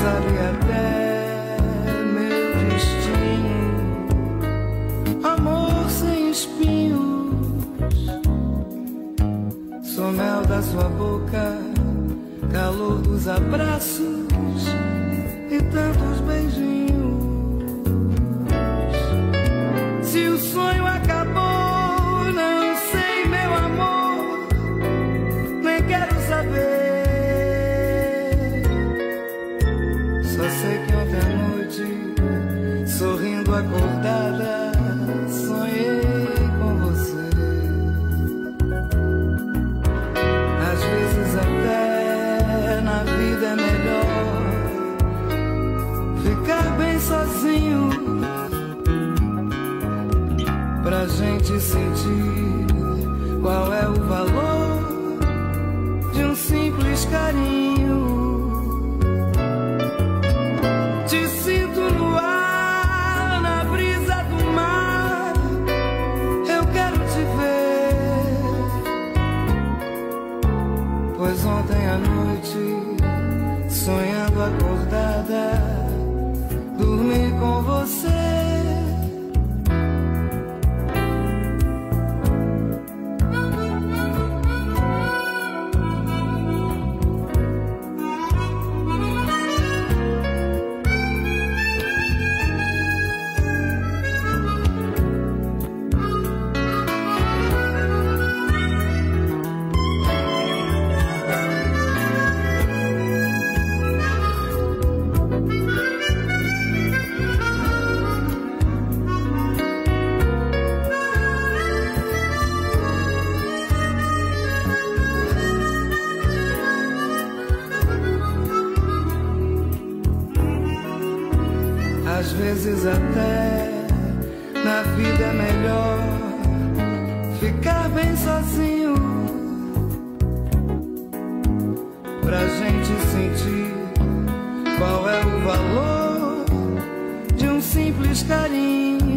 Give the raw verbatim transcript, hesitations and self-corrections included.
sabe até meu destino. Amor sem espinhos, sou mel da sua boca, calor dos abraços e tantos beijinhos. Se o sonho acabou, não sei, meu amor, nem quero saber. Só sei que ontem à noite, sorrindo acordada, sonhei com você. Às vezes até na vida é melhor ficar bem sozinho, pra gente sentir qual é o valor de um simples carinho. Te sinto no ar, na brisa do mar, eu quero te ver. Pois ontem à noite, sonhando acordada, dormi com você. Às vezes até na vida é melhor ficar bem sozinho, pra gente sentir qual é o valor de um simples carinho.